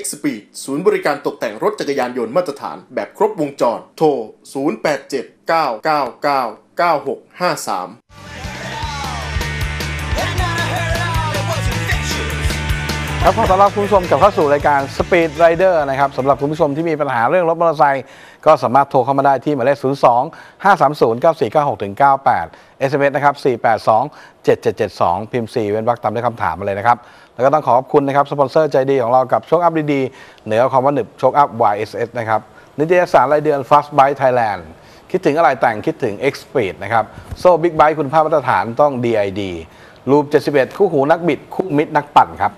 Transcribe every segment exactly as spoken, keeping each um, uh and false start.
X-Speed ศูนย์บริการตกแต่งรถจักรยานยนต์มาตรฐานแบบครบวงจรโทรศูนย์ แปด เจ็ด เก้า เก้า เก้า เก้า หก ห้า สามครับขอต้อนรับคุณผู้ชมกลับเข้าสู่รายการ Speed Rider นะครับสำหรับคุณผู้ชมที่มีปัญหาเรื่องรถมอเตอร์ไซค์ก็สามารถโทรเข้ามาได้ที่หมายเลข ศูนย์ สอง ห้า สาม ศูนย์ เก้า สี่ เก้า หก เก้า แปด เอส เอ็ม เอส นะครับ สี่ แปด สอง เจ็ด เจ็ด เจ็ด สอง พิมพ์ สี่ เว้นวรรคตามด้วยคำถามมาเลยนะครับแล้วก็ต้องขอขอบคุณนะครับสปอนเซอร์ใจดีของเรากับโชคอัพดีๆเหนือคำว่าหนึบโชคอัพ วาย เอส เอส นะครับนิตยสารรายเดือน Fast Bike Thailand คิดถึงอะไรแต่งคิดถึง X-Speed นะครับโซ่บิ๊กไบค์คุณภาพมาตรฐานต้อง ดี ไอ ดี รูปเจ็ดสิบเอ็ดคู่หูนักบิดคู่มิตรนักปั่นครับ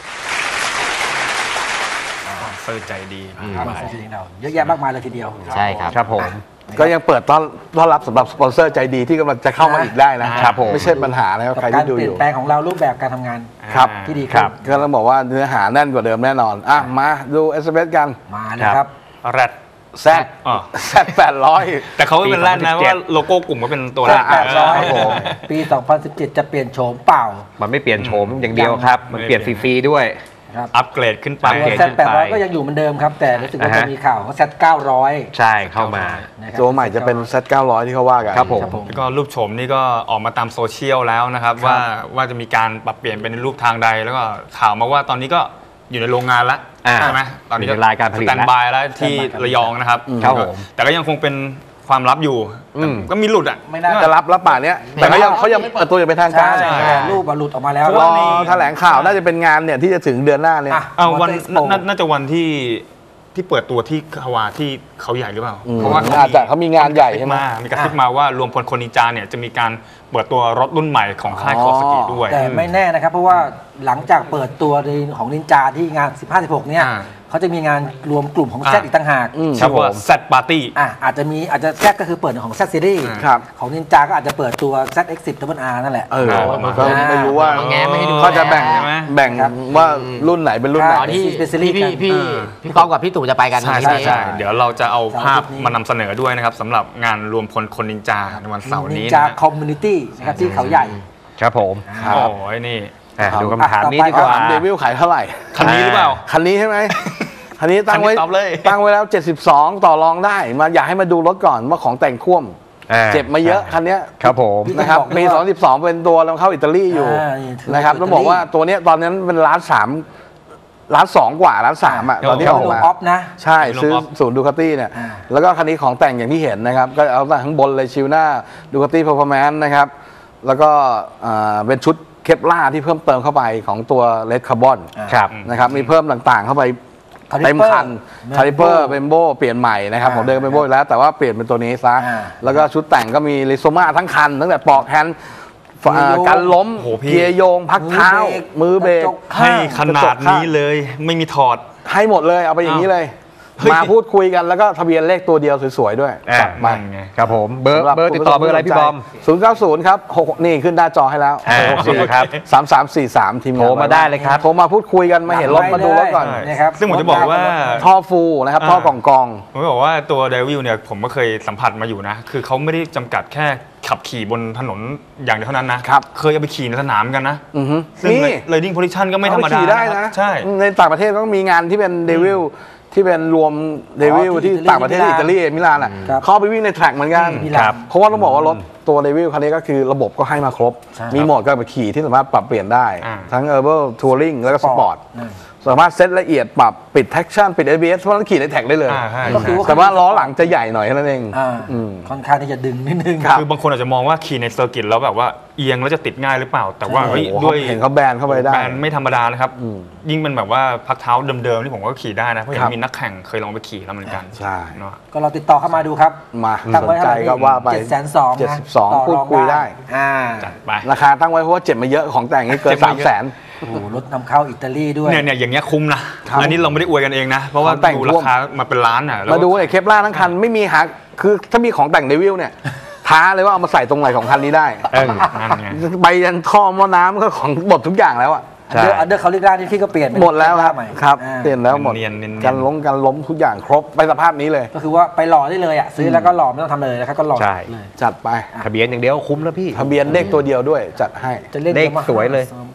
เปิดใจดีมาจริงๆเราเยอะแยะมากมายเลยทีเดียวใช่ครับครับผมก็ยังเปิดต้อนต้อนรับสำหรับสปอนเซอร์ใจดีที่กำลังจะเข้ามาอีกได้นะครับผมไม่ใช่ปัญหานะครับใครที่ดูอยู่การเปลี่ยนแปลงของเรารูปแบบการทำงานครับที่ดีครับก็ต้องบอกว่าเนื้อหาแน่นกว่าเดิมแน่นอนอ่ะมาดู เอส เอ็ม เอส กันมานะครับแรดแซดแซดแปดร้อยแต่เขาไม่เป็นแรดนะว่าโลโก้กลุ่มก็เป็นตัวแรดแปดร้อยปี สองพันสิบเจ็ด จะเปลี่ยนโฉมเปล่ามันไม่เปลี่ยนโฉมอย่างเดียวครับมันเปลี่ยนฟรีๆด้วยอัปเกรดขึ้นไปแซดแปดร้อยก็ยังอยู่เหมือนเดิมครับแต่รู้สึกว่าจะมีข่าวว่าแซดเก้าร้อยใช่เข้ามาตัวใหม่จะเป็น แซดเก้าร้อย ที่เขาว่ากันครับผมก็รูปโฉมนี่ก็ออกมาตามโซเชียลแล้วนะครับว่าว่าจะมีการปรับเปลี่ยนเป็นรูปทางใดแล้วก็ข่าวมาว่าตอนนี้ก็อยู่ในโรงงานแล้วใช่ไหมตอนนี้ก็รายการผลิตสแตนบายแล้วที่ระยองนะครับแต่ก็ยังคงเป็นความลับอยู่ก็มีหลุดอ่ะไม่น่าจะรับรับป่านี้แต่เขายังเขายังไม่เปิดตัวอย่างเป็นทางการรูปหลุดออกมาแล้วรอแถลงข่าวน่าจะเป็นงานเนี่ยที่จะถึงเดือนหน้าเนี่ยวันน่าจะวันที่ที่เปิดตัวที่คาวาที่เขาใหญ่หรือเปล่าเพราะว่าเขามีงานใหญ่ใช่ไหมมีกระซิบมาว่ารวมพลคนนินจาเนี่ยจะมีการเปิดตัวรถรุ่นใหม่ของค่ายคอสกิด้วยแต่ไม่แน่นะครับเพราะว่าหลังจากเปิดตัวของนินจาที่งานสิบห้า สิบหกเนี่ยเขาจะมีงานรวมกลุ่มของแซดอีกต่างหากชื่อว่าแซดปาร์ตี้อ่ะอาจจะมีอาจจะแซดก็คือเปิดของแซดซีรีส์ของนินจาก็อาจจะเปิดตัว แซด เอ็กซ์ สิบ ดับเบิลอาร์ นั่นแหละเออก็ไม่รู้ว่าเขาจะแบ่งแบ่งว่ารุ่นไหนเป็นรุ่นไหนที่พี่พี่พี่ก๊อฟกับพี่ตู่จะไปกันใช่ใช่ใช่เดี๋ยวเราจะเอาภาพมานำเสนอด้วยนะครับสำหรับงานรวมพลคนนินจาในวันเสาร์นี้นินจาคอมมูนิตี้นะครับที่เขาใหญ่ครับผมโอ้ยนี่ดูคำถามนี้ดีกว่าเดวิลขายเท่าไหร่คันนี้หรือเปล่าคันนี้ใช่ไหมคันนี้ตั้งไว้ตั้งไว้แล้วเจ็ดสิบสองต่อรองได้มาอยากให้มาดูรถก่อนว่าของแต่งค่วมเจ็บมาเยอะคันนี้ครับผมนะครับปีสองพันสิบสองเป็นตัวเราเข้าอิตาลีอยู่นะครับต้องบอกว่าตัวนี้ตอนนั้นเป็นล้านสามล้านสองกว่าล้านสามอ่ะตอนที่ออกมาใช่ซื้อศูนย์ดูคาตี้เนี่ยแล้วก็คันนี้ของแต่งอย่างที่เห็นนะครับก็เอาตั้งข้างบนเลยชิวหน้าดูคาตี้เพอร์ฟอร์แมนซ์นะครับแล้วก็เป็นชุดเคปล่าที่เพิ่มเติมเข้าไปของตัวเลดคาร์บอนนะครับมีเพิ่มต่างๆเข้าไปเต็มคันคาลิเปอร์เบมโบเปลี่ยนใหม่นะครับผมเดินเบมโบแล้วแต่ว่าเปลี่ยนเป็นตัวนี้ซะแล้วก็ชุดแต่งก็มีลิโซมาทั้งคันตั้งแต่ปอกแฮนด์การล้มเกียร์โยงพักเท้ามือเบรกให้ขนาดนี้เลยไม่มีถอดให้หมดเลยเอาไปอย่างนี้เลยมาพูดคุยกันแล้วก็ทะเบียนเลขตัวเดียวสวยๆด้วยมาครับผมเบอร์เบอร์ติดต่อเบอร์อะไรพี่บอมศูนย์ เก้า ศูนย์ครับหกนี่ขึ้นหน้าจอให้แล้วหกสี่ครับสาม สาม สี่ สามทีมโทรมาได้เลยครับโทรมาพูดคุยกันมาเห็นรถมาดูรถก่อนนะครับซึ่งผมจะบอกว่าท่อฟูนะครับท่อกองกองผมบอกว่าตัวเดวิลเนี่ยผมก็เคยสัมผัสมาอยู่นะคือเขาไม่ได้จำกัดแค่ขับขี่บนถนนอย่างเดียวเท่านั้นนะเคยเอาไปขี่ในสนามกันนะซึ่งเรดดิ้งโพซิชันก็ไม่ธรรมดาได้นะใช่ในต่างประเทศก็มีงานที่เป็นเดวิลที่เป็นรวมเดวิลที่ต่างประเทศอิตาลีมิลานอ่ะเข้าไปวิ่งในแทร็กเหมือนกันเพราะว่าต้องบอกว่ารถตัวเดวิลคันนี้ก็คือระบบก็ให้มาครบมีโหมดการขี่ที่สามารถปรับเปลี่ยนได้ทั้ง Urban Touring แล้วก็สปอร์ตสามารถเซตละเอียดปรับปิด traction ปิด เอ บี เอส เพราะนั้นขี่ในแท็กได้เลยแต่ว่าล้อหลังจะใหญ่หน่อยนั่นเองค่อนข้างที่จะดึงนิดนึงคือบางคนอาจจะมองว่าขี่ในเซอร์กิตแล้วแบบว่าเอียงแล้วจะติดง่ายหรือเปล่าแต่ว่าด้วยเห็นเขาแบนเข้าไปได้แบนไม่ธรรมดานะครับยิ่งเป็นแบบว่าพักเท้าเดิมๆที่ผมก็ขี่ได้นะเพราะยังมีนักแข่งเคยลองไปขี่แล้วเหมือนกันใช่ก็เราติดต่อเข้ามาดูครับมาตั้งไว้ใจก็ว่าไปเจ็ดแสนสองเจ็ดสิบสองพูดคุยได้ราคาตั้งไว้เพราะว่าเจ็บมาเยอะของแต่งนี่เกินสามแสนโอ้โหรถนำเข้าอิตาลีด้วยเนี่ยเนี่ยอย่างเงี้ยคุ้มนะอันนี้เราไม่ได้อวยกันเองนะเพราะว่าดูราคามาเป็นล้านอ่ะมาดูเลยเคปล่าทั้งคันไม่มีหาคือถ้ามีของแต่งเดวิลเนี่ยท้าเลยว่าเอามาใส่ตรงไหนของคันนี้ได้ใบยันท่อหม้อน้ำก็ของหมดทุกอย่างแล้วอ่ะเดอร์อันเดอร์เขาเรียกได้ที่ก็เปลี่ยนหมดแล้วครับครับเปลี่ยนแล้วหมดการล้มการล้มทุกอย่างครบไปสภาพนี้เลยก็คือว่าไปหล่อได้เลยอ่ะซื้อแล้วก็หล่อไม่ต้องทำเลยนะครับก็หล่อจัดไปทะเบียนอย่างเดียวคุ้มแล้วพี่ทะเบียนเลขตัวเดียวด้วยจัดให้เลขสวยเลยอ่ะ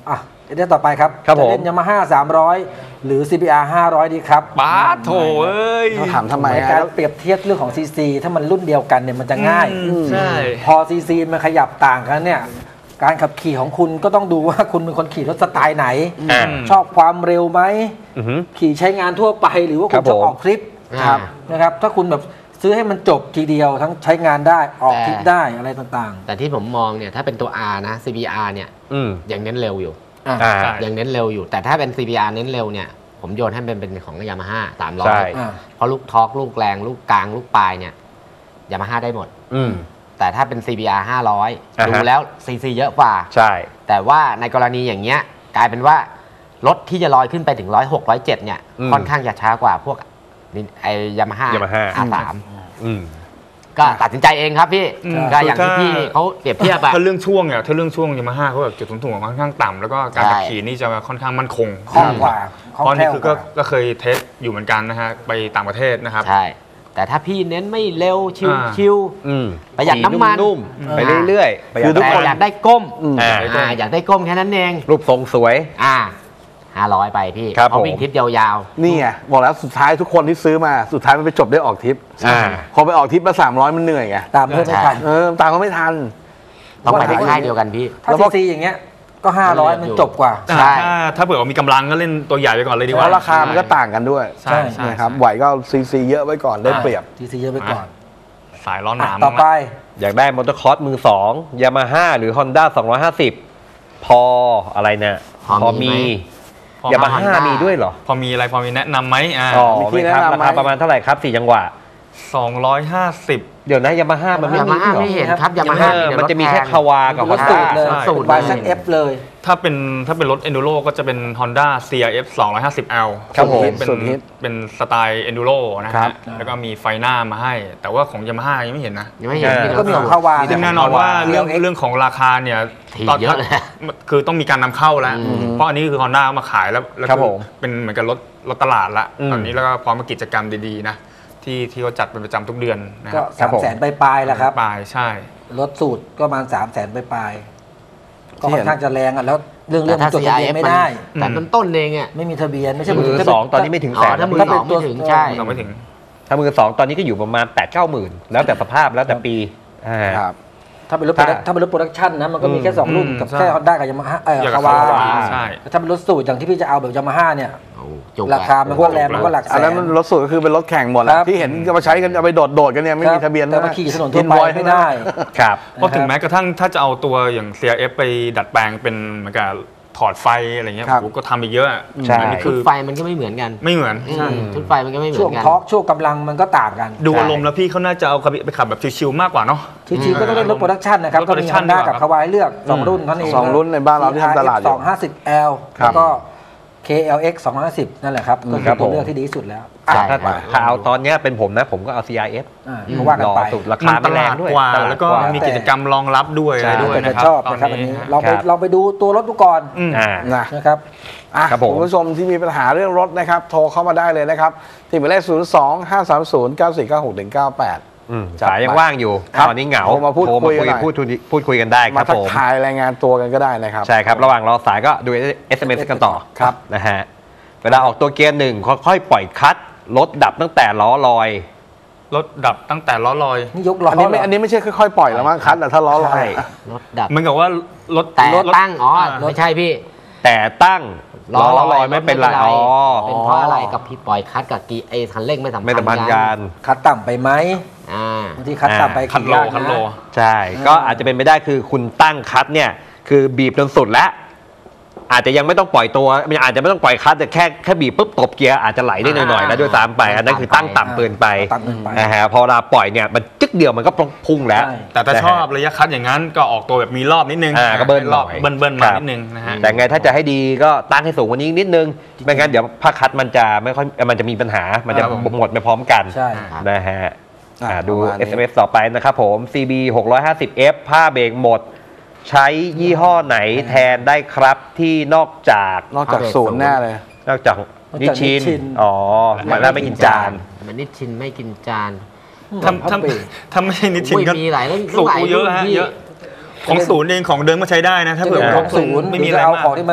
เรื่องต่อไปครับครับผมจะเล่นยามาฮ่าสามร้อยหรือ ซี บี อาร์ ห้าร้อยดีครับบ้าโถเอ้ยเขาถามทำไมในอะการเปรียบเทียบเรื่องของ ซี ซี ถ้ามันรุ่นเดียวกันเนี่ยมันจะง่ายอืมใช่พอ ซี ซี มันขยับต่างกันเนี่ยการขับขี่ของคุณก็ต้องดูว่าคุณเป็นคนขี่รถสไตล์ไหนอ่าชอบความเร็วไหมอือหือขี่ใช้งานทั่วไปหรือว่าครัคุบณชอบผมออกทริปครับนะครับถ้าคุณแบบซื้อให้มันจบทีเดียวทั้งใช้งานได้ออกทริปได้อะไรต่างแต่ที่ผมมองเนี่ยถ้าเป็นตัว R นะ ซี บี อาร์ เนี่ยอืมยังเน้นเร็วอยู่ๆอ่ะอ่าใช่ยังเน้นเร็วอยู่ แต่ถ้าเป็น ซี บี อาร์ เน้นเร็วเนี่ยผมโยนให้เป็นเป็นของยามาฮ่าสามร้อใช่ยอ่าเพราะลูกทอร์กลูกแรงลูกกลางลูกปลายเนี่ยยามาฮ่าได้หมดอืมแต่ถ้าเป็น ซี บี อาร์ ห้าร้อยอ่าฮะดูแล้ว ซี ซี เยอะกว่าใช่แต่ว่าในกรณีอย่างเงี้ยกลายเป็นว่ารถที่จะลอยขึ้นไปถึงร้อยหกร้อยเจ็ดเนี่ยอืมค่อนข้างจะช้ากว่าพวกไอยามาฮ่ายามาฮ่าอาร์สามอืมก็ตัดสินใจเองครับพี่อืมก็อย่างที่พี่เขาเปรียบเทียบอะถ้าเรื่องช่วงเนี่ยถ้าเรื่องช่วงยามาฮ่าเขาแบบจุดศูนย์ถ่วงค่อนข้างต่ำแล้วก็การขับใช่ขี่นี่จะค่อนข้างมั่นคงคล่องกว่าคล่องเพราะแคนี่ล่วคือก ก็ว่าก็เคยเทสอยู่เหมือนกันนะฮะไปต่างประเทศนะครับใช่ แต่ถ้าพี่เน้นไม่เร็วชิวอ่าชิวอืมประหยัดน้ำมันนุ่มๆไปเรื่อยๆประหยัดแต่น้ำมันอยากได้ก้มอ่าอ่าอยากได้ก้มแค่นั้นเองรูปทรงสวยอ่าห้าร้อยไปพี่ครับเขาวิ่งผมทริปยาวนี่ไงบอกแล้วสุดท้ายทุกคนที่ซื้อมาสุดท้ายมันไปจบได้ออกทริปอ่าพอไปออกทริปมาสามร้อยมันเหนื่อยไงตามเพื่อนไม่ทันเออตามก็ไม่ทันๆ ต้องไปในค่ายเดียวกันพี่ถ้า ซี ซี อย่างเงี้ยก็ ห้าร้อย มันจบกว่าใช่ถ้าถ้าเผื่อว่ามีกำลังก็เล่นตัวใหญ่ไปก่อนเลยดีกเพว่าราะราคามันก็ต่างกันด้วยใช่ใช่นะครับไหวก็ซีซีเยอะไว้ก่อนได้เปรียบซี ซี เยอะไปก่อนสายร้อนหอ่ะนามต่อไปอยากได้มอเตอร์คอร์สมือสองยามาฮ่าหรือ Honda สองร้อยห้าสิบพออะไรเนี่ยพอมีพอยามาฮ่า Honda มีด้วยเหรอพอมีอะไรพอมีแนะนำไหมอ่าอ๋อมีที่ไม่ครับแนะนำไหมราคาประมาณเท่าไหร่ครับสี่จังหวะสองร้อยห้าสิบเดี๋ยวนะยามาฮ่ามันไม่ยามีมาฮ่าด้วยเหรอไม่เห็นครับยามาเอฮ่าอมันจะมีแค่คาวากับรถสูตรเลยใช่สูตรบายเซ็ตเอฟเลยถ้าเป็นถ้าเป็นรถ Enduro ก็จะเป็น Honda ซี อาร์ เอฟ สองร้อยห้าสิบแอลครับผมเป็นสุดฮิตเป็นสไตล์ Enduro นะครัฮะบแล้วก็มีไฟหน้ามาให้ แต่ว่าของ Yamaha ยังไม่เห็นนะยังไม่เห็นเออมีก็มีของรถคาวาซึ่งแน่นอนว่าเรื่องเอ็กซ์เรื่องของราคาเนี่ยถี่ตอนเยอะเลยคือต้องมีการนำเข้าแล้วอืมเพราะอันนี้คือ Honda เอามาขายแล้วแล้วครับคือผมเป็นเหมือนกับรถรถตลาดละอืมตอนนี้แล้วก็พร้อมกับกิจกรรมดีๆนะที่ที่เขาจัดเป็นประจำทุกเดือนนะคก็รับสามแสนปลายๆแล้วครับปลายใช่รถสูตรก็ประมาณสามแสนปลายๆก็ค่อนข้างจะแรงอ่ะแล้วเรื่องแต่เรื่องถ้าจดซีทะอาร์เบีเอยนฟไม่มันได้แต่ต้นต้นๆเองอ่ะไม่มีทะเบียนไม่ใช่มือถ้าสเป็นองตอนนี้ไม่ถึงแสอ๋อน ถ้ามือถ้าสเป็นองตัวไม่ถึงใช่เราไม่ถึงถ้ามือสองตอนนี้ก็อยู่ประมาณแปดเก้าหมื่นแล้วแต่สภาพแล้วแต่ปีอ่าครับถ้าเป็นรถถ้าถ้าเป็นรถโปรดักชันนะมันก็มีแค่สองรุ่นอืมกับใช่แค่ฮอนด้ากับยามาฮ่าเอออย่างกัคาบวา Kawasaki ใช่แต่ถ้าเป็นรถสูตรอย่างที่พี่จะเอาแบบยามาฮ่าเนี่ยโอ้จุกราคามันก็แรงมันก็หลักแสอันนั้นนมันรถสูตรก็คือเป็นรถแข่งหมดแหคละรับที่เห็นจะมาใช้กันเอาไปโดดโดดๆกันเนี่ยไม่มีทะเบียนแต่มานะขี่ถนนทั่วไป Invoice ไม่ได้ครับเพราะถึงแม้กระทั่งถ้าจะเอาตัวอย่าง ซี อาร์ เอฟ ไปดัดแปลงเป็นเหมือนกับถอดไฟอะไรเงี้ยครับโอ้โหก็ทำไปเยอะอะใช่อันนี้ชุคืดอไฟมันก็ไม่เหมือนกันไม่เหมือนอืมชุดไฟมันก็ไม่เหมืช่วอง นกันทอร์กช่วงกำลังมันก็ต่างกันดูอารมณ์แล้วพี่เขาน่าจะเอาไปขับแบบชิวๆมากกว่าเนาะชิวๆก็ต้องเล่นรถโปรดักชันนะครับรถก็มี production ฮอนด้าดีกว่ากับคาวาให้เลือกสองรุ่นเท่านั้นเองสองรุ่นในบ้านเราที่ทำตลาดอยู่สองห้าสิบแอลครับแล้วก็ เค แอล เอ็กซ์ สองห้าสิบนั่นแหละครับก็คคืรัอบผมตัวเลือกที่ดีที่สุดแล้วใช่ถ้าถ้าเอาตอนเนี้ยเป็นผมนะผมก็เอา ซี อาร์ เอฟอ่าก็ว่ากันรอไปสุดรามัคานตไม่แรลาง ดด้วยกว่าตลาดแล้วก็กว่ามีกิจกรรมรองรับด้วยใช่อะไรด้วยแต่นะครัชอบนะครับอันนี้ลองไปครับลองไปดูตัวรถดูก่อนอืมอ่านะนะครับอ่ะครับผมคุณผู้ชมที่มีปัญหาเรื่องรถนะครับ โทรเข้ามาได้เลยนะครับ ที่หมายเลขศูนย์ สอง ห้า สาม ศูนย์ เก้า สี่ เก้า หก หนึ่ง เก้า แปดอืมจัดไปสายยังว่างอยู่ครับตอนนี้เหงาโทรมาพูดโทรคุมายกันคุยหน่อยพูดคุยพูดคุยกันได้คมารับทัผกมทายรายงานตัวกันก็ได้นะครับใช่ครับ ระหว่างรอสายก็ดู เอส เอ็ม เอส กันต่อครับนะฮะเวลาออกตัวเกียร์หนึ่งค่อยๆปล่อยคลัตช์รถดับตั้งแต่ล้อลอยรถดับตั้งแต่ล้อลอยนี่ยกล้ออันนี้ไม่เหรอันนี้ไม่ใช่ค่อยๆปล่อยแล้วมั้งคัดแต่ถ้าล้อลอยรถดับเหมือนกับว่ารถแต่รถตั้งอ๋ออ่าไม่ใช่พี่แต่ตั้งล้อลอยไม่เป็นไรอ๋อเป็นเพราะอะไรกับพี่ปล่อยคัดกับกีไอคันเร่งไม่สัมพันธ์ไม่สัมพันธ์กันคัดต่ำไปไหมอ่าบางทีคัดต่ำไปคันโลขี่ยากคันโลนะใช่ก็อาจจะเป็นไปได้คือคุณตั้งคลัตช์เนี่ยคือบีบจนสุดแล้ว อาจจะยังไม่ต้องปล่อยตัวมันอาจจะไม่ต้องปล่อยคลัตช์แต่แค่แค่บีบปุ๊บตบเกียร์อาจจะไหลได้หน่อยๆแล้วด้วยซ้ำไปอันนั้นคือตั้งต่ำเกินไปต่ำเกินไปนะฮะพอเวลาปล่อยเนี่ยมันจึ๊กเดียวมันก็พุ่งแล้วใช่แต่ถ้านะฮะชอบระยะคัดอย่างนั้นก็ออกตัวแบบมีรอบนิดนึงอ่าก็เบิ้ลรอบหน่อยเบิ้ลเบิ้ลคมารับนิดนึงนะฮะแต่ไงถ้าจะให้ดีก็ตั้งให้สูงกว่านี้นิดนึงไม่งั้นเดี๋ยวผ้าคัดมันจะไม่ค่อยมันจะมีปัญหา มันจะครับผมหมดไปพร้อมกันใช่นะฮะอ่ะอ่าดูประมาณนี้เอส เอ็ม เอส ต่อไปนะครับผม ซี บี หกร้อยห้าสิบเอฟ ผ้าเบรกหมด ใช้ยี่ห้อไหนแทนได้ครับที่นอกจากนอกจากศูนย์แน่เลยนอกจากนอกจากนิชชินนิชชินอ๋อมันน่าไม่กินจานมันนิชชินไม่กินจานถ้าถ้าถ้าไม่ใช่นิชชินอุ้ยก็มีหลายเรื่องสูตรหลายเยอะรุ่นฮะพี่เยอะของศูนย์เองของเดิมก็ใช้ได้นะ ถ้าจะเผื่อเป็นของศูนย์ไม่หรืมีออะไรจะเอามากของที่มันแบบ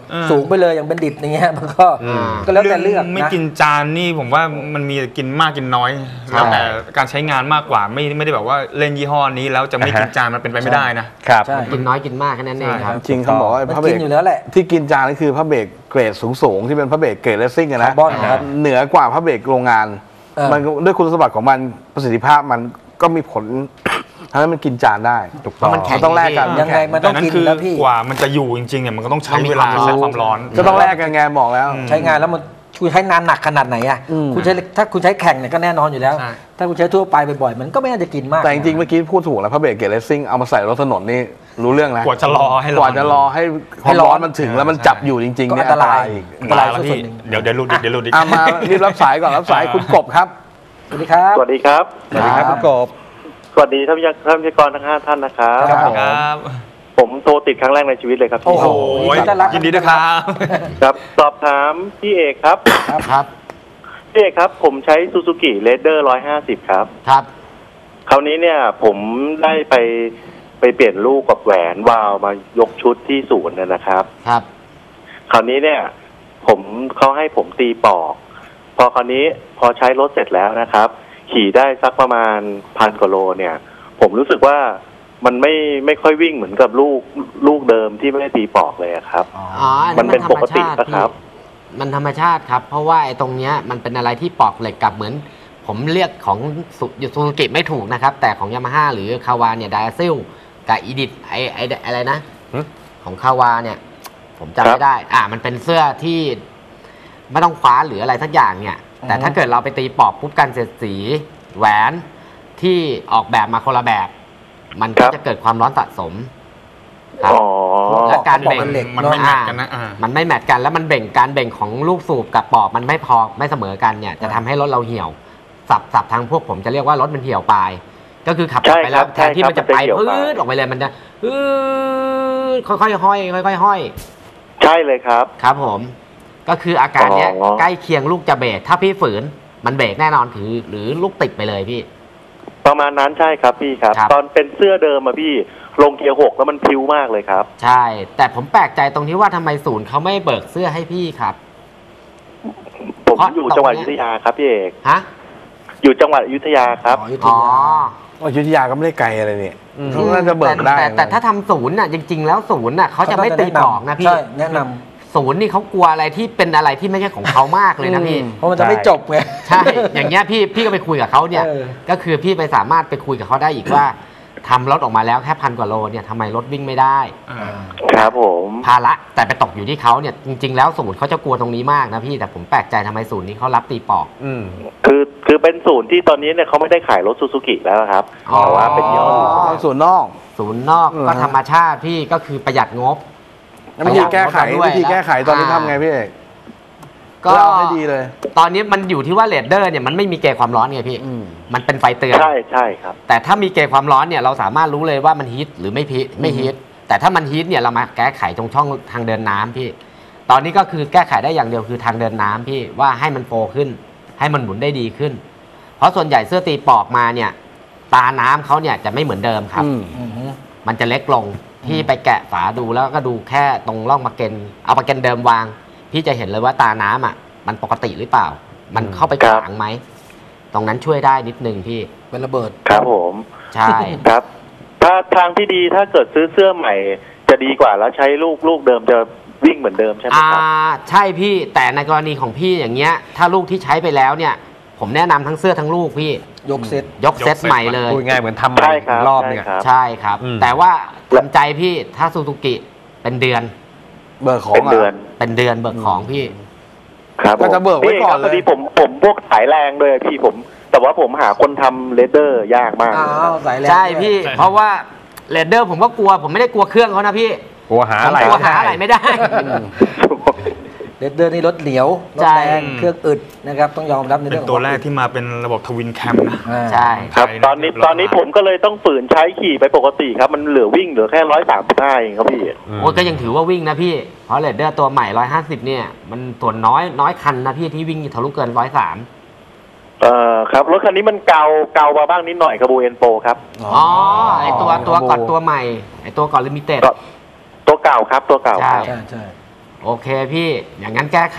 สูงไปเลยอย่างเป็นดิบอย่างเงี้ยมันก็ก็แล้วแต่เลือกนะไม่กินจานนี่ผมว่ามันมีกินมากกินน้อยแล้วแต่การใช้งานมากกว่าไม่ไม่ได้แบบว่าเล่นยี่ห้อนี้แล้วจะไม่กินจานมันเป็นไปไม่ได้นะครับกินน้อยกินมากแค่นั้นเองครับจริงเขาบอกว่าพระเบรกอยู่แล้วแหละที่กินจานนี่คือพระเบรกเกรดสูงๆที่เป็นพระเบรกเกรดเลสซิ่งนะเหนือกว่าพระเบรกโรงงานมันด้วยคุณสมบัติของมันประสิทธิภาพมันก็มีผลทำให้มันกินจานได้ถูกต้องมันต้องแลกกันยังไงมันต้องกินนะพี่กว่ามันจะอยู่จริงๆเนี่ยมันก็ต้องใช้เวลาใช้ความร้อนก็ต้องแลกกันไงบอกแล้วใช้งานแล้วมันคุณใช้งานหนักขนาดไหนอ่ะคุณใช้ถ้าคุณใช้แข่งเนี่ยก็แน่นอนอยู่แล้วถ้าคุณใช้ทั่วไปบ่อยๆมันก็ไม่น่าจะกินมากแต่จริงๆเมื่อกี้พูดถูกแล้วพระเบรกเกจเลสซิ่งเอามาใส่รถถนนนี่รู้เรื่องแล้วกว่าจะรอให้กว่าจะรอให้ความร้อนมันถึงแล้วมันจับอยู่จริงๆเนี่ยอันตรายอันตรายพี่เดี๋ยวเดี๋ยวรุดเดี๋ยวรุดอีกมารีบรับสายก่อนรับสายคุณกบครับสวัสดีครับสวัสดีครับสวัสดีครับคุณกบสวัสดีท่านวิทยากรทั้งห้าท่านนะครับครับผมโทรติดครั้งแรกในชีวิตเลยครับโอ้โหยินดีด้วยครับครับสอบถามพี่เอกครับครับพี่เอกครับผมใช้ซูซูกิเรเดอร์ร้อยห้าสิบครับครับคราวนี้เนี่ยผมได้ไปไปเปลี่ยนลูกกับแหวนวาล์วมายกชุดที่ศูนย์นะครับครับคราวนี้เนี่ยผมเขาให้ผมตีปอกพอคราวนี้พอใช้รถเสร็จแล้วนะครับขี่ได้สักประมาณพันกว่าโลเนี่ยผมรู้สึกว่ามันไม่ไม่ค่อยวิ่งเหมือนกับลูกลูกเดิมที่ไม่ได้ตีปอกเลยครับอ๋อมันเป็นปกตินะครับมันธรรมชาติครับเพราะว่าไอ้ตรงเนี้ยมันเป็นอะไรที่ปอกเหล็กกับเหมือนผมเรียกของซูซูกิไม่ถูกนะครับแต่ของยามาฮ่าหรือคาวาเนี่ยไดอาซิลกับอีดิทไอไออะไรนะของคาวาเนี่ยผมจำไม่ได้อ่ามันเป็นเสื้อที่ไม่ต้องคว้าหรืออะไรสักอย่างเนี่ยแต่ถ้าเกิดเราไปตีปอกปุ๊บกันเสียดสีแหวนที่ออกแบบมาคนละแบบมันก็จะเกิดความร้อนสะสมครับและการเบ่งมันไม่แมทกันนะมันไม่แมทกันแล้วมันเบ่งการเบ่งของลูกสูบกับปอกมันไม่พอไม่เสมอกันเนี่ยจะทำให้รถเราเหี่ยวสับสับทางพวกผมจะเรียกว่ารถมันเหี่ยวปลายก็คือขับไปแล้วแทนที่มันจะไปพื้นออกไปเลยมันจะค่อยๆห้อยค่อยๆห้อยใช่เลยครับครับผมก็คืออาการเนี้ยใกล้เคียงลูกจะเบรกถ้าพี่ฝืนมันเบรกแน่นอนคือหรือลูกติดไปเลยพี่ประมาณนั้นใช่ครับพี่ครับตอนเป็นเสื้อเดิมอะพี่ลงเกียร์หกแล้วมันพิ้วมากเลยครับใช่แต่ผมแปลกใจตรงที่ว่าทำไมศูนย์เขาไม่เบิกเสื้อให้พี่ครับผมอยู่จังหวัดอยุธยาครับพี่เอกฮะอยู่จังหวัดอยุธยาครับอ๋ออยุธยาก็ไม่ได้ไกลอะไรเนี่ยเขาน่าจะเบิกได้แต่ถ้าทำศูนย์น่ะจริงๆแล้วศูนย์น่ะเขาจะไม่ตีปอกนะพี่แนะนำศูนย์นี่เขากลัวอะไรที่เป็นอะไรที่ไม่ใช่ของเขามากเลยนะพี่เพราะมันจะไม่จบไงใช่อย่างเงี้ยพี่พี่ก็ไปคุยกับเขาเนี่ยก็คือพี่ไปสามารถไปคุยกับเขาได้อีกว่าทำรถออกมาแล้วแค่พันกว่าโลเนี่ยทำไมรถวิ่งไม่ได้ครับผมภาระแต่ไปตกอยู่ที่เขาเนี่ยจริงๆแล้วศูนย์เขาจะกลัวตรงนี้มากนะพี่แต่ผมแปลกใจทำไมศูนย์นี้เขารับตีปอกอืมคือคือเป็นศูนย์ที่ตอนนี้เนี่ยเขาไม่ได้ขายรถซูซูกิแล้วครับแต่ว่าเป็นย่อศูนย์นอกศูนย์นอกก็ธรรมชาติพี่ก็คือประหยัดงบวิธีแก้ไขวิธีแก้ไขตอนนี้ทำไงพี่เอกก็ให้ดีเลยตอนนี้มันอยู่ที่ว่าเรดเดอร์เนี่ยมันไม่มีเกจความร้อนไงพี่มันเป็นไฟเตือนใช่ใช่ครับแต่ถ้ามีเกจความร้อนเนี่ยเราสามารถรู้เลยว่ามันฮีทหรือไม่พีไม่ฮีทแต่ถ้ามันฮีทเนี่ยเรามาแก้ไขตรงช่องทางเดินน้ำพี่ตอนนี้ก็คือแก้ไขได้อย่างเดียวคือทางเดินน้ำพี่ว่าให้มันโฟขึ้นให้มันหมุนได้ดีขึ้นเพราะส่วนใหญ่เสื้อตีปอกมาเนี่ยตาน้ำเขาเนี่ยจะไม่เหมือนเดิมครับมันจะเล็กลงพี่ไปแกะฝาดูแล้วก็ดูแค่ตรงร่องมาเกนเอามาเกนเดิมวางพี่จะเห็นเลยว่าตาน้ำอ่ะมันปกติหรือเปล่ามันเข้าไปขวางไหมตรงนั้นช่วยได้นิดนึงพี่เป็นระเบิดครับผมใช่ครับถ้าทางที่ดีถ้าเกิดซื้อเสื้อใหม่จะดีกว่าแล้วใช้ลูกลูกเดิมจะวิ่งเหมือนเดิมใช่ไหมครับอ่าใช่พี่แต่ในกรณีของพี่อย่างเงี้ยถ้าลูกที่ใช้ไปแล้วเนี่ยผมแนะนำทั้งเสื้อทั้งลูกพี่ยกเซตยกเซตใหม่เลยง่ายเหมือนทำใหม่รอบเนี่ยใช่ครับแต่ว่าทำใจพี่ถ้าซูซูกิเป็นเดือนเบิกของเป็นเดือนเป็นเดือนเบิกของพี่ครับก็จะเบิกไว้ก่อนเลยพอดีผมผมพวกสายแรงเลยพี่ผมแต่ว่าผมหาคนทำเลเดอร์ยากมากใช่พี่เพราะว่าเลเดอร์ผมก็กลัวผมไม่ได้กลัวเครื่องเขานะพี่กลัวหาอะไรกลัวหาอะไรไม่ได้เลเดอร์นี่รถเหนียวรถแรงเครื่องอึดนะครับต้องยอมรับในเรื่องเป็นตัวแรกที่มาเป็นระบบทวินแคมนะใช่ครับตอนนี้ตอนนี้ผมก็เลยต้องฝืนใช้ขี่ไปปกติครับมันเหลือวิ่งเหลือแค่ร้อยสามสิบห้าเองครับพี่โอ้ก็ยังถือว่าวิ่งนะพี่เพราะเลเดอร์ตัวใหม่ร้อยห้าสิบเนี่ยมันส่วนน้อยน้อยคันนะพี่ที่วิ่งทะลุเกินร้อยสามเอ่อครับรถคันนี้มันเกาเกามาบ้างนิดหน่อยกับบูเอ็นโปครับอ๋อไอตัวตัวก่อนตัวใหม่ไอตัวก่อนลิมิเต็ดตัวเก่าครับตัวเก่าใช่ใช่โอเคพี่อย่างนั้นแก้ไข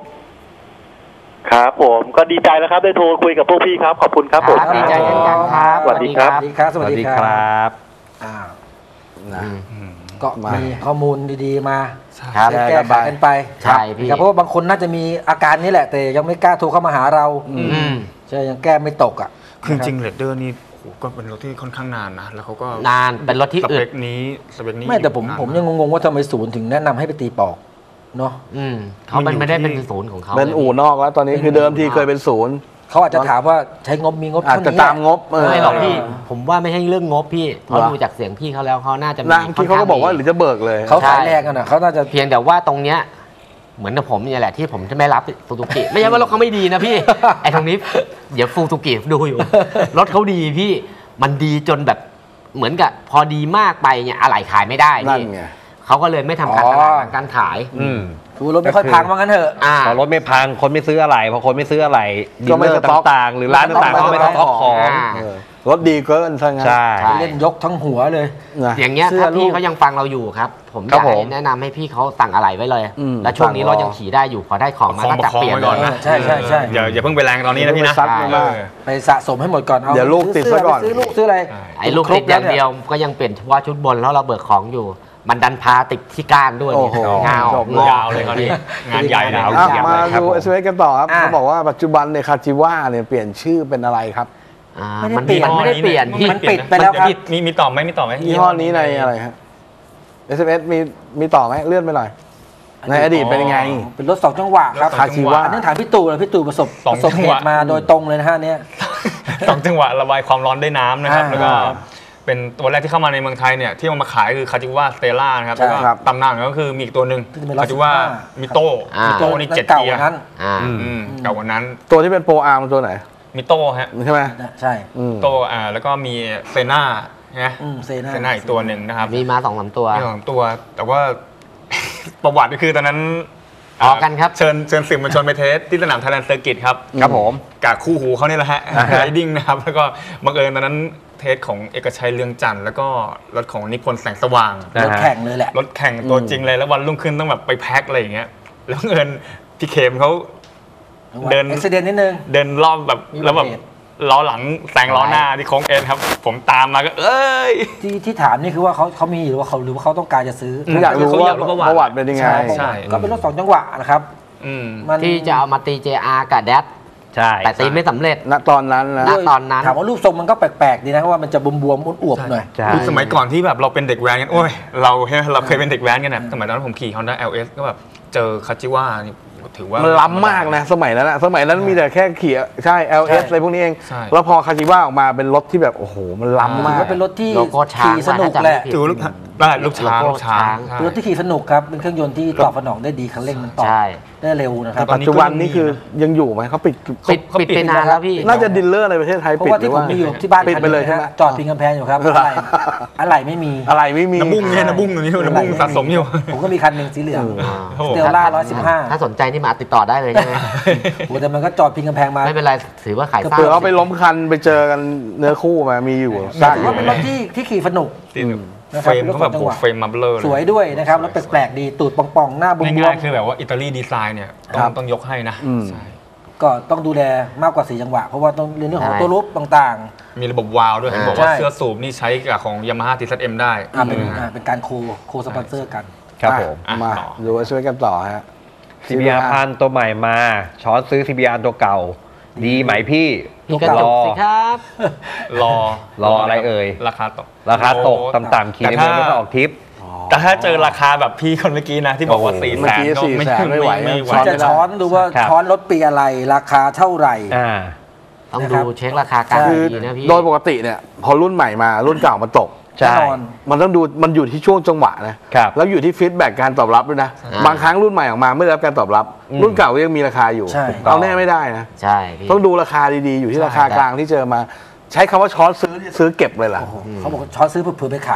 ครับผมก็ดีใจแล้วครับได้โทรคุยกับพวกพี่ครับขอบคุณครับผมดีใจเช่นกันครับสวัสดีครับสวัสดีครับสวัสดีครับอ่านะก็มีข้อมูลดีๆมาครับแก้ไขกันไปใช่พี่เพราะว่าบางคนน่าจะมีอาการนี้แหละแต่ยังไม่กล้าโทรเข้ามาหาเราใช่ยังแก้ไม่ตกอ่ะคือจริงๆเรดเดอร์นี่โหก็เป็นรถที่ค่อนข้างนานนะแล้วเขาก็นานเป็นรถที่สอึเปดคนี้สเปคนี้ไม่แต่ผมนานผมยังงงๆว่าทำไมศูนย์ถึงแนะนำให้ไปตีปอกเนาะอืมเขาเป็นไม่ได้เป็นศูนย์ของเขาเป็นอู่นอกแล้วตอนนี้คือเดิมทีเคยเป็นศูนย์เขาอาจจะถามว่าใช้งบมีงบอาจเท่าจะนี้ตามงบเออไม่หรอกพี่ ผมว่าไม่ใช่เรื่องงบพี่เพราะเหรอดูจากเสียงพี่เขาแล้วเขาน่าจะมีนะเมื่อกี้เขาก็บอกว่าหรือจะเบิกเลยเขาขายแรงกันนะเขาน่าจะเพียงแต่ว่าตรงเนี้ยเหมือนกับผมเนี่ยแหละที่ผมจะไม่รับฟูตุกิไม่ใช่ว่ารถเขาไม่ดีนะพี่ ไอ้ตรงนี้เดี๋ยวฟูตุกิดูอยู่ รถเขาดีพี่มันดีจนแบบเหมือนกับพอดีมากไปเนี่ยอะไหล่ขายไม่ได้นั่นพี่ไงเขาก็เลยไม่ทำการตลาดทางการขายอืมคือรถไม่ค่อยพังว่างั้นเถอะอ่าพอรถไม่พังคนไม่ซื้ออะไรพอคนไม่ซื้ออะไรดีก็ลไม่เลอร์สต็อกต่างๆ หรือร้านต่างๆก็ไม่สต็อกของอ่าเออรถดีเกินซะงั้นใช่เล่นยกทั้งหัวเลยนะอย่างเงี้ยสื้ถ้าลูพี่กเขายังฟังเราอยู่ครับ ผมอครับยากผให้มแนะนำให้พี่เขาสั่งอะไรไว้เลยอืมแล้วช่วงนี้สั่งรอรถยังขี่ได้อยู่พอได้ของมาประคองก็จัดเปลี่ยนประคองไว้ก่อนเลยนะใช่ใช่ใช่อย่าอย่าเพิ่งไปแรงตอนนี้นะพี่นะซัดไม่มากเออไปสะสมให้หมดก่อนเอาเดี๋ยวลูกติดซะก่อนซื้อลูกซื้ออะไรไอ้ลูกติดอย่างเดียวก็ยังเปลี่ยนเฉพาะชุดบนแล้วเราเบิกของอยู่ มันดันพาติดที่ก้านด้วยโอ้โหเงาจบงอยาวเลยเขานี่งานใหญ่เลยยาวอ่ะเสียบมาเลยครับดูผมเอสเอกันต่อครับอ่ะเขาบอกว่าปัจจุบันเนี่ยคาจิว่าเนี่ยเปลี่ยนชื่อเป็นอะไรครับอ่าไม่มันได้เปลี่ยนมันไม่ได้เปลี่ยนพี่มันปิดไปแล้วครับมีมีต่อไหมมีต่อไหมยี่ห้อนี้ในอะไรฮะ เอส เอส มีมีต่อไหมเลื่อนไปหน่อย ในอดีตเป็นยังไงเป็นรถสองจังหวะครับคาชิวะอันนี้ถามพี่ตู่เลยพี่ตู่ประสบสอปงระสบจังเหหวะตุมาโดยตรงเลยนะฮะเนี่ยสองจังหวะระบายความร้อนด้วยน้ำนะครับอ่าแล้วก็เป็นตัวแรกที่เข้ามาในเมืองไทยเนี่ยที่เอามาขายคือคาจิว a สเตล่านะครับใช่แล้วก็ครับตำนานก็คือมีอีกตัวหนึ่งที่จะเป็นคาจิว a ร้อยสิบห้ามิโต้อ่ามิโต้นี่เจ็ดเก่าเกียร์นั้นอ่าอืมเก่ากว่านั้นตัวที่เป็นโปรอาร์มตัวไหนมิโต้ฮะใช่ไหมใช่อืมโต้อ่าแล้วก็มีเซน่านะอืมเซน่าเซน่าอีกตัวหนึ่งนะครับมีมาสองสามตัวมีสองตัว แต่ว่า ประวัติก็คือตอนนั้นออกกันครับเชิญเชิญสื่อมวลชนไปเทสที่สนามไทยแลนด์เซอร์กิตครับครับผมกับคู่หูเขานี่แหละฮะไรดิ้งนะครับ แล้วก็บังเอิญตอนนั้นเทสของเอกชัยเรืองจันทร์แล้วก็รถของนิพนธ์แสงสว่างนะรถฮะแข่งเลยแหละรถแข่งตัวจริงเลยแล้ววันรุ่งขึ้นต้องแบบไปแพ็คอะไรอย่างเงี้ยแล้วบังเอิญพี่เคมเขา เดินอุบิเหตุนิดนึงเดินรอบแบบมีอุบัติแล้วแบบเหตุล้อหลังแซงล้อหน้าที่โค้งเอ็นครับ ผมตามมาก็ เอ้ยที่ที่ถามนี่คือว่าเขาเขามีหรือว่าเขาหรือว่าเขาต้องการจะซื้ออืมอยากรู้เขาว่าอยากรู้ประวัติประวัติเป็นยังไงใช่ก็เป็นรถสองจังหวะนะครับอืมมันที่จะเอามาตี เจ อาร์ กับแดดใช่แต่ตีไม่สำเร็จณตอนนั้นนะณตอนนั้นถามว่ารูปทรงมันก็แปลกๆดีนะเพราะว่ามันจะบวมๆอ้วนๆหน่อยใช่คือสมัยก่อนที่แบบเราเป็นเด็กแว้นกันโอ้ยเราเราเคยเป็นเด็กแว้นกันนะสมัยตอนนั้นผมขี่ Honda แอล เอส ก็แบบเจอคาจิวานี่ถือว่ามันล้ำมากนะ สมัยนั้นอะสมัยนั้นมีแต่แค่ขี่ใช่ แอล เอสใช่อะไรพวกนี้เองใช่แล้วพอคาจิว่าออกมาเป็นรถที่แบบ โอ้โห มันล้ำถืมาอก ว่าเป็นรถที่โลโก้ช้างขี่สนุกแหละถือว่าลูกได้ลูกช้างโลโก้ลูกช้างช้างใช่เป็นรถที่ขี่สนุกครับเป็นเครื่องยนต์ที่ตอบสนองได้ดีคันเร่งมันตอบใช่ได้เร็วนะคแต่รับปัจจุบันนี่คือยังอยู่ไหมเขาปิดปิดเขาปิปิดดไปนานแล้วพี่น่าจะดิลเลอร์ในประเทศไทยเพราะปิดว่าหรืที่อผมว่ามีอยู่ที่บ้านปิดไปเลยใช่ไหมจอดพิงกำแพงอยู่ครับอะไรอะไรไม่มีอะไรไม่มีน้ำบุ้งเนี่ยน้ำบุ้งตัวนี้น้ำบุ้งสะสมอยู่ผมก็มีคันหนึ่งสีเหลืองโอ้โหสเตลล่าร้อยสิบห้าถ้าสนใจนี่มาติดต่อได้เลยใช่ไหมโอ้แต่มันก็จอดพิงกำแพงมาไม่เป็นไรถือว่าขายก็สร้างเผื่อเอาไปล้มคันไปเจอกันเนื้อคู่มามีอยู่ซากถืออยู่ ว่าเป็นรถที่ที่ขี่สนุกที่แบบนะคเฟรับรมเขาแบบเป็นรถสองจังโอ้หวะเฟรมมาเบลอเลยสวยด้วยนะครับแล้วแปลกๆดีตูดป่องๆหน้าบวง่ายมๆคือแบบว่าอิตาลีดีไซน์เนี่ยต้อครังบต้องยกให้นะอืมใช่ๆก็ต้องดูแลมากกว่าสี่จังหวะเพราะว่าต้องเรื่องของตัวรูปต่างมีระบบวาล์วด้วยเห็นบอกว่าใช่เสื้อสูบนี่ใช้กับของ Yamaha ที ซี เอ็ม ได้ๆอ่าเป็นอ่าเป็นการโคโคสปอนเซอร์กันครับผมอ่ะมาต่อดูช่วยกันต่อฮะซี บี อาร์ พันตัวใหม่มา ช้อนซื้อ ซี บี อาร์ ตัวเก่า ดีไหมพี่พี่กระจกสิครับรอรออะไรเอ่ยราคาตกราคาตกต่ำๆขี่ในเมืองไม่ต้องออกทริปแต่ถ้าเจอราคาแบบพี่คนเมื่อกี้นะ ที่บอกว่าโอ้โหสี่เมื่แสอน กี้ก็สี่ไม่แสนไม่ไหวไม่ไหวช้อนจะช้อนดูว่าครับช้อนรถปีอะไรราคาเท่าไหร่อ่าต้องนะครับดูเช็คราคาการคือดีนะพี่โดยปกติเนี่ย พอรุ่นใหม่มารุ่นเก่ามันตกใช่แน่นอนมันต้องดูมันอยู่ที่ช่วงจังหวะนะครับ แล้วอยู่ที่ฟีดแบ็กการตอบรับด้วยนะอ่าบางครั้งรุ่นใหม่ออกมาไม่ได้รับการตอบรับอืมรุ่นเก่าก็ยังมีราคาอยู่ใช่เอาแน่ไม่ได้นะใช่พี่ต้องดูราคาดีๆ อยู่ที่ราคากลางที่เจอมา ใช้คำว่าช้อนซื้อซื้อเก็บเลยล่ะโอ้โหเขาบอกว่าช้อนซื้อเผื่อๆไปขาย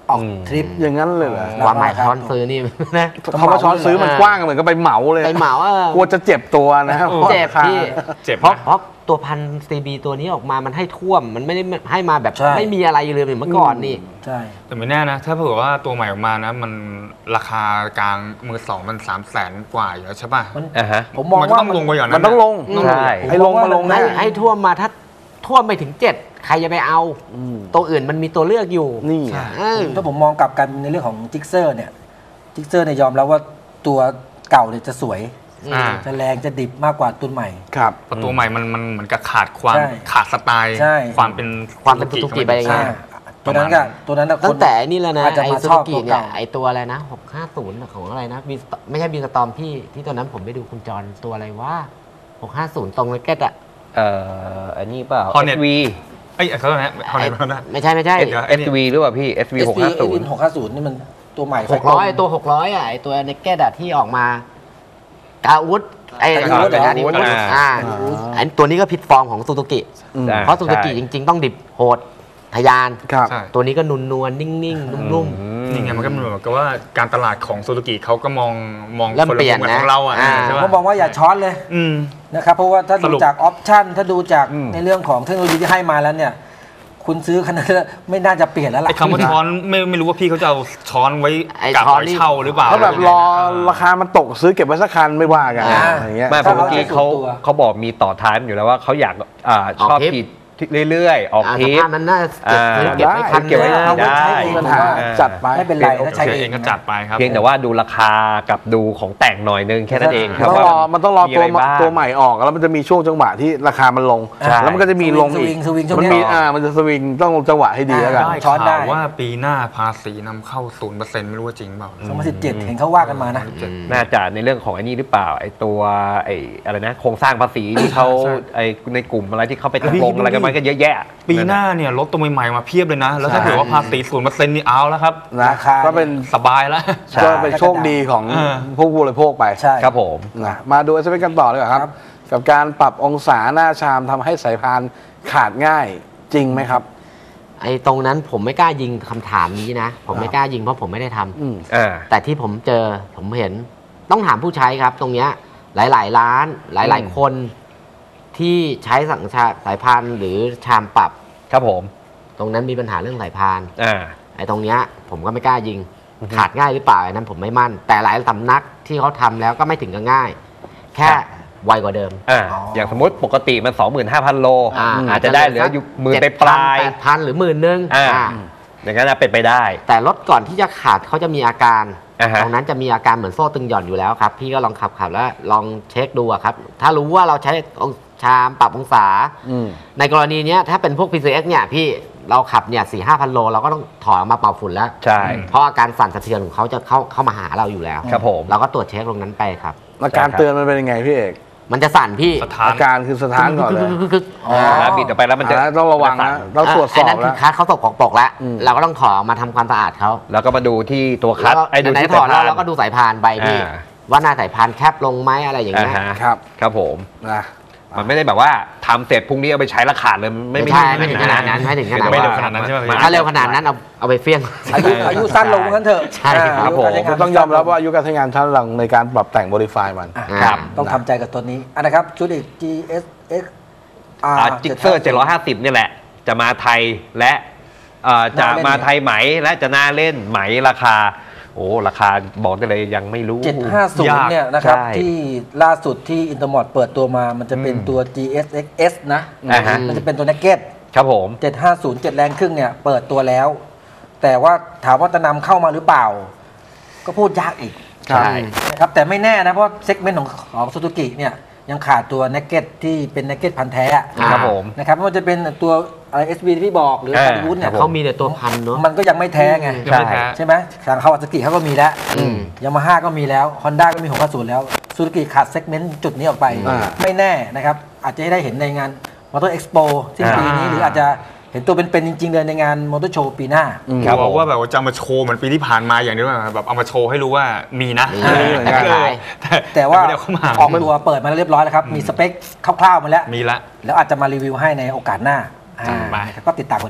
ออกทริปอย่างนั้นเลยเหรอความหมายช้อนซื้อนี่นะคำว่าช้อนซื้อมันกว้างเหมือนกับไปเหมาเลยไปเหมากลัวจะเจ็บตัวนะเจ็บพี่เจ็บเพราะเพราะตัวพันซีบีตัวนี้ออกมามันให้ท่วมมันไม่ได้ให้มาแบบไม่มีอะไรเลยเหมือนเมื่อก่อนนี่ใช่แต่ไม่แน่นะถ้าเผื่อว่าตัวใหม่ออกมานะมันราคากลางมือสองมันสามแสนกว่าอยู่แล้วใช่ป่ะผมมองว่ามันต้องลงไปอย่างนั้นมันต้องลงใช่ให้ลงมาลงให้ให้ท่วมมาถ้าท่วมไปถึงเจ็ดใครจะไปเอาตัวอื่นมันมีตัวเลือกอยู่นี่ถ้าผมมองกลับกันในเรื่องของจิกเซอร์เนี่ยจิกเซอร์เนี่ยยอมรับว่าตัวเก่าเนี่ยจะสวยจะแรงจะดิบมากกว่าตัวใหม่ครับตัวใหม่มันมันเหมือนกับขาดความขาดสไตล์ความเป็นความเป็นซูซูกิไปไงตัวนั้นก็ตัวนั้นตั้งแต่นี่แล้วนะไอซูซูกิเนี่ยไอตัวอะไรนะหกห้าศูนย์ของอะไรนะไม่ใช่บีสตอมพี่ที่ตอนนั้นผมไปดูคุณจรตัวอะไรว่าหกห้าศูนย์ตรงเลยแกอะเอ่ออันนี้เปล่าเอส วี ไอ้เขาเนี่ยเขาเนี่ยไม่ใช่ไม่ใช่เอส วี หรือเปล่าพี่ เอส วี หกห้าศูนย์หกห้าศูนย์นี่มันตัวใหม่หกร้อยตัวหกร้อยอ่ะไอตัวเนกเก็ตที่ออกมากาอุดไอ้กาอุดอ่าอันตัวนี้ก็ผิดฟอร์มของซูซูกิเพราะซูซูกิจริงๆต้องดิบโหดทยานตัวนี้ก็นุ่นนวลนิ่งๆนุ่มๆนี่ไงมันก็เหมือนกับว่าการตลาดของซูซูกิเขาก็มองมองคนละแบบของเราอ่ะเขาบอกว่าอย่าช้อนเลยนะครับเพราะว่าถ้าดูจากออปชั่นถ้าดูจากในเรื่องของเทคโนโลยีที่ให้มาแล้วเนี่ยคุณซื้อขนาดไม่น่าจะเปลี่ยนแล้วล่ะไอ้คำว่าช้อนไม่ไม่รู้ว่าพี่เขาจะเอาช้อนไว้กับไว้เช่าหรือเปล่าเขาแบบรอราคามันตกซื้อเก็บไว้สักคันไม่ว่ากันอย่างเงี้ยไม่เพราะเมื่อกี้เขาเขาบอกมีต่อท้ายอยู่แล้วว่าเขาอยากชอบผิดเรื่อยๆออกทริปนั้นน่าเก็บไว้คันเก็บไว้ได้จัดไปไม่เป็นไรถ้าใช้เองก็จัดไปครับเพียงแต่ว่าดูราคากับดูของแต่งหน่อยนึงแค่นั้นเองครับต้องรอมันต้องรอตัวตัวใหม่ออกแล้วมันจะมีช่วงจังหวะที่ราคามันลงแล้วมันก็จะมีลงอีกมันมีอ่ามันจะสวิงต้องจังหวะให้ดีแล้วกันช้อนได้ว่าปีหน้าภาษีนำเข้า ศูนย์เปอร์เซ็นต์ ไม่รู้ว่าจริงเปล่าสองพันสิบเจ็ดเห็นเขาว่ากันมานะน่าจะในเรื่องของไอ้นี่หรือเปล่าไอ้ตัวไอ้อะไรนะโครงสร้างภาษีที่เขาไอ้ในกลุ่มอะไรที่เขาไปตกลงอะไรกันมาก็เยอะแยะปีหน้าเนี่ยรถตัวใหม่ๆมาเพียบเลยนะแล้วถ้าเกิดว่าภาษี ศูนย์เปอร์เซ็นต์ นี่เอาแล้วครับราคาก็เป็นสบายแล้วก็เป็นโชคดีของผู้บริโภคไปครับผมนะมาดูจะเป็นกันต่อเลยครับกับการปรับองศาหน้าชามทำให้สายพานขาดง่ายจริงไหมครับไอ้ตรงนั้นผมไม่กล้ายิงคำถามนี้นะผมไม่กล้ายิงเพราะผมไม่ได้ทำแต่ที่ผมเจอผมเห็นต้องถามผู้ใช้ครับตรงเนี้ยหลายๆร้านหลายๆคนที่ใช้สังชาสายพานหรือชามปรับครับผมตรงนั้นมีปัญหาเรื่องสายพานไอ้ตรงเนี้ยผมก็ไม่กล้ายิงขาดง่ายหรือเปล่าไอ้นั้นผมไม่มั่นแต่หลายสำนักที่เขาทำแล้วก็ไม่ถึงกับง่ายแค่ไวกว่าเดิมอ่าอย่างสมมติปกติมัน สองหมื่นห้าพัน โลอาจจะได้เหลืออยู่หมื่นไปปลายแปดพัน หรือหมื่นนึงอย่างนั้นเป็นไปได้แต่รถก่อนที่จะขาดเขาจะมีอาการตรงนั้นจะมีอาการเหมือนโซ่ตึงหย่อนอยู่แล้วครับพี่ก็ลองขับขับแล้วลองเช็คดูครับถ้ารู้ว่าเราใช้ชามปรับองศาในกรณีนี้ถ้าเป็นพวก พี ซี เอ็กซ์ เนี่ยพี่เราขับเนี่ยสี่ห้าพันโลเราก็ต้องถอยออกมาเป่าฝุ่นแล้วใช่เพราะอาการสั่นสะเทือนของเขาจะเข้าเข้ามาหาเราอยู่แล้วครับผมเราก็ตรวจเช็คตรงนั้นไปครับอาการเตือนมันเป็นยังไงพี่เอกมันจะสั่นพี่อาการคือสถานก่อนเลยแล้วบิดออกไปแล้วมันจะต้องระวังนะต้องตรวจสอบแล้วคัสเขาตกปกแล้วเราก็ต้องถอดมาทำความสะอาดเขาแล้วก็มาดูที่ตัวคัสไอ้ดูที่ถอดแล้วเราก็ดูสายพานไปพี่ว่าหน้าสายพานแคบลงไหมอะไรอย่างเงี้ยครับครับผมนะมันไม่ได้แบบว่าทำเสร็จพรุ่งนี้เอาไปใช้ละขาดเลยไม่ไม่ไม่ถึงขนาดนั้นไม่ถึงขนาดไม่เร็วขนาดนั้นใช่ไหมถ้าเร็วขนาดนั้นเอาเอาไปเฟี้ยงอายุอายุสั้นลงงั้นเถอะใช่ครับผมต้องยอมรับว่าอายุการใช้งานชั้นหลังในการปรับแต่งโมดิฟายมันต้องทำใจกับตัวนี้อันนะครับชุดอีก จี เอส เอ็กซ์จิกเซอร์เจ็ดร้อยห้าสิบนี่แหละจะมาไทยและจะมาไทยไหมและจะน่าเล่นไหมราคาโอ้ราคาบอกได้เลยยังไม่รู้เจ็ดห้าศูนย์เนี่ยนะครับที่ล่าสุดที่อินเตอร์มอดเปิดตัวมามันจะเป็นตัว จี เอส เอ็กซ์ เอส นะมันจะเป็นตัวนักเก็ตครับผมเจ็ดห้าศูนย์ เจ็ดแรงครึ่งเนี่ยเปิดตัวแล้วแต่ว่าถามว่าจะนำเข้ามาหรือเปล่าก็พูดยากอีกใช่นะครับแต่ไม่แน่นะเพราะเซกเมนต์ของของซูซูกิเนี่ยยังขาดตัวนักเก็ตที่เป็นนักเก็ตพันแท้ครับผมนะครับไม่ว่าจะเป็นตัวอะไร เอส บี ที่พี่บอกหรือคาร์บูนเนี่ยเขามีแต่ตัวพันเนาะมันก็ยังไม่แท้ไงใช่ใช่ไหมทางคาวาซากิเขาก็มีแล้วยามาฮ่าก็มีแล้วฮอนด้าก็มีหกห้าศูนย์แล้วซูซูกิขาดเซกเมนต์จุดนี้ออกไปไม่แน่นะครับอาจจะได้เห็นในงานมอเตอร์เอ็กซ์โปสิ้นปีนี้หรืออาจจะเห็นตัวเป็นๆจริงๆเลยในงานมอเตอร์โชว์ปีหน้าครับบอกว่าแบบว่าจะมาโชว์เหมือนปีที่ผ่านมาอย่างนี้แบบเอามาโชว์ให้รู้ว่ามีนะแต่ว่าออกตัวเปิดมาเรียบร้อยแล้วครับมีสเปคคร่าวๆมาแล้วมีแล้วแล้วอาจจะมารีวิวให้ในโอกาสหน้าก็ติดตามกันดู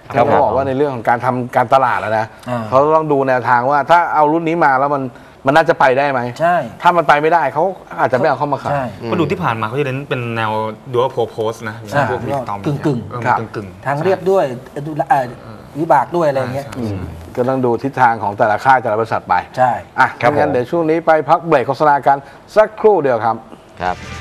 เขาบอกว่าในเรื่องของการทำการตลาดแล้วนะเขาต้องดูแนวทางว่าถ้าเอารุ่นนี้มาแล้วมันมันน่าจะไปได้ไหมใช่ถ้ามันไปไม่ได้เขาอาจจะไม่เอาเข้ามาขายก็ดูที่ผ่านมาเขาจะเน้นเป็นแนวดูว่าโพโพสนะพวกกึ่งกึ่งกึ่งทางเรียบด้วยวิบากด้วยอะไรเงี้ยก็ต้องดูทิศทางของแต่ละค่ายแต่ละบริษัทไปใช่อ่ะงั้นเดี๋ยวช่วงนี้ไปพักเบรกโฆษณากันสักครู่เดียวครับครับ